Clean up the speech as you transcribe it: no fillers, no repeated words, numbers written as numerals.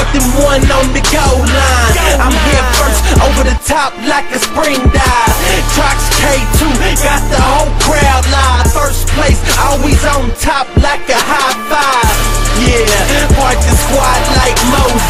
4th and 1 on the goal line. I'm here first, over the top like a spring dive. Trox K2, got the whole crowd live. First place, always on top like a high five. Yeah, part the squad like Moses.